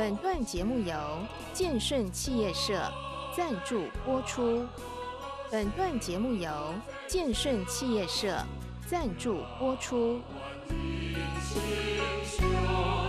本段节目由建顺企业社赞助播出。本段节目由建顺企业社赞助播出。